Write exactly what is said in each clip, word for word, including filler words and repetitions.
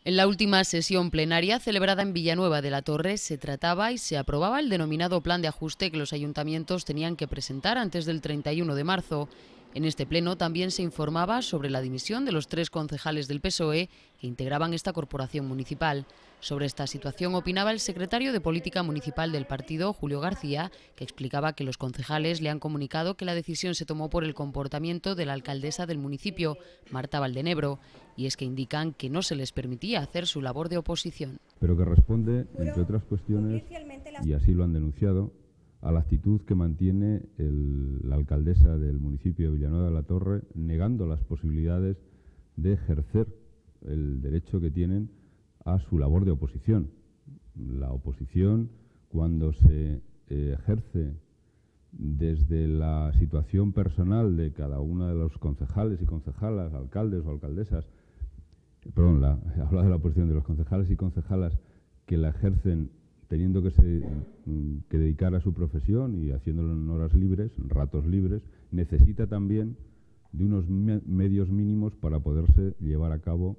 En la última sesión plenaria celebrada en Villanueva de la Torre se trataba y se aprobaba el denominado plan de ajuste que los ayuntamientos tenían que presentar antes del treinta y uno de marzo. En este pleno también se informaba sobre la dimisión de los tres concejales del P S O E que integraban esta corporación municipal. Sobre esta situación opinaba el secretario de Política Municipal del partido, Julio García, que explicaba que los concejales le han comunicado que la decisión se tomó por el comportamiento de la alcaldesa del municipio, Marta Valdenebro, y es que indican que no se les permitía hacer su labor de oposición. Pero que responde, entre otras cuestiones, y así lo han denunciado, a la actitud que mantiene el, la alcaldesa del municipio de Villanueva de la Torre, negando las posibilidades de ejercer el derecho que tienen a su labor de oposición. La oposición, cuando se eh, ejerce desde la situación personal de cada uno de los concejales y concejalas, alcaldes o alcaldesas, perdón, la, habla de la oposición de los concejales y concejalas que la ejercen teniendo que, se, que dedicar a su profesión y haciéndolo en horas libres, en ratos libres, necesita también de unos me medios mínimos para poderse llevar a cabo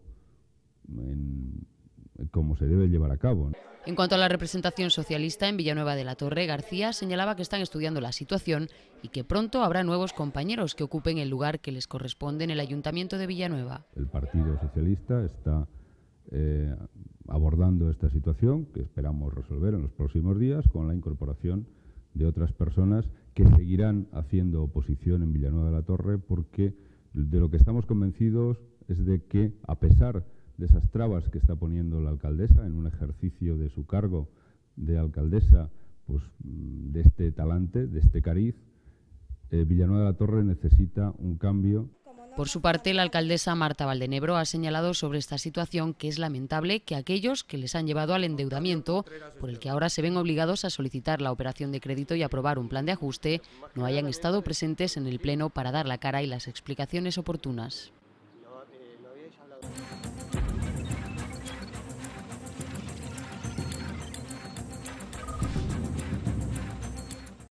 en, como se debe llevar a cabo. En cuanto a la representación socialista en Villanueva de la Torre, García señalaba que están estudiando la situación y que pronto habrá nuevos compañeros que ocupen el lugar que les corresponde en el Ayuntamiento de Villanueva. El Partido Socialista está eh, abordando esta situación, que esperamos resolver en los próximos días, con la incorporación de otras personas que seguirán haciendo oposición en Villanueva de la Torre, porque de lo que estamos convencidos es de que, a pesar de esas trabas que está poniendo la alcaldesa en un ejercicio de su cargo de alcaldesa, pues de este talante, de este cariz, eh, Villanueva de la Torre necesita un cambio. Por su parte, la alcaldesa Marta Valdenebro ha señalado sobre esta situación que es lamentable que aquellos que les han llevado al endeudamiento, por el que ahora se ven obligados a solicitar la operación de crédito y aprobar un plan de ajuste, no hayan estado presentes en el pleno para dar la cara y las explicaciones oportunas.